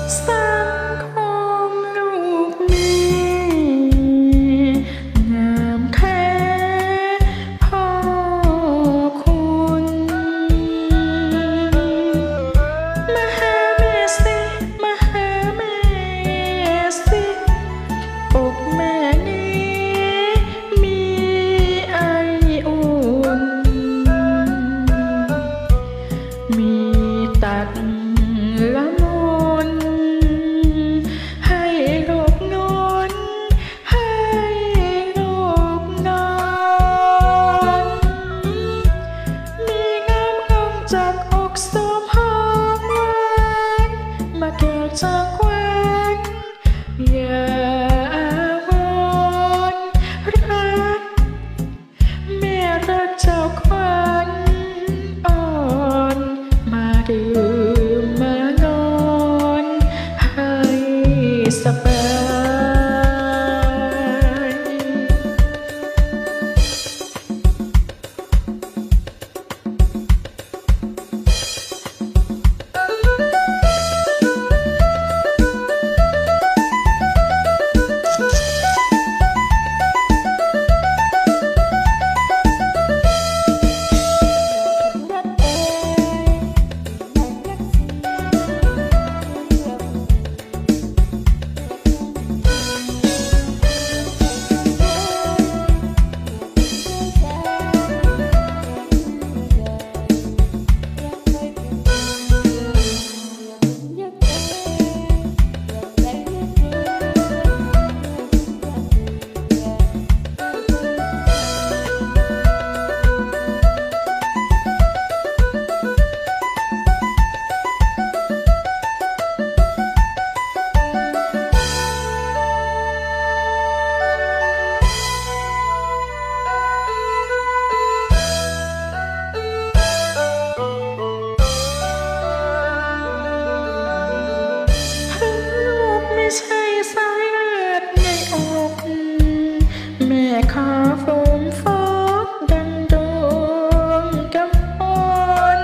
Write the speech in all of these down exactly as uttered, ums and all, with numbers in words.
สังคมลูกมีงามแท้พ่อคุณมาหาแม่สิมาหาแม่สิอกแม่นี้มีไออุ่นมีตัดละมุนให้ลูกนอนให้ลูกนอนมีงามงามจากอกสมหอมหวานมาเกิดจากควันอย่าวอนรักแม่รักเจ้าควันอ่อนมาดื่มมานอนให้สบายไม่ใช่สายเลือดในอกแม่ขอฟูมฟอกดังดวงกำปน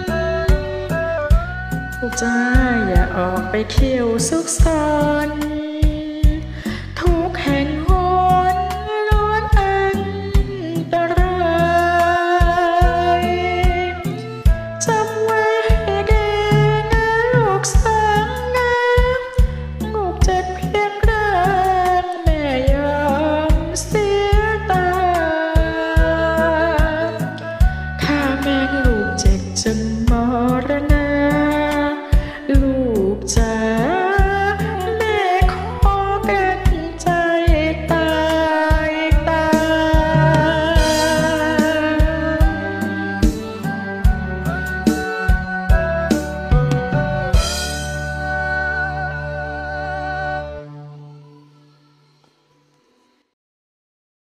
จ้าอย่าออกไปเที่ยวซุกซน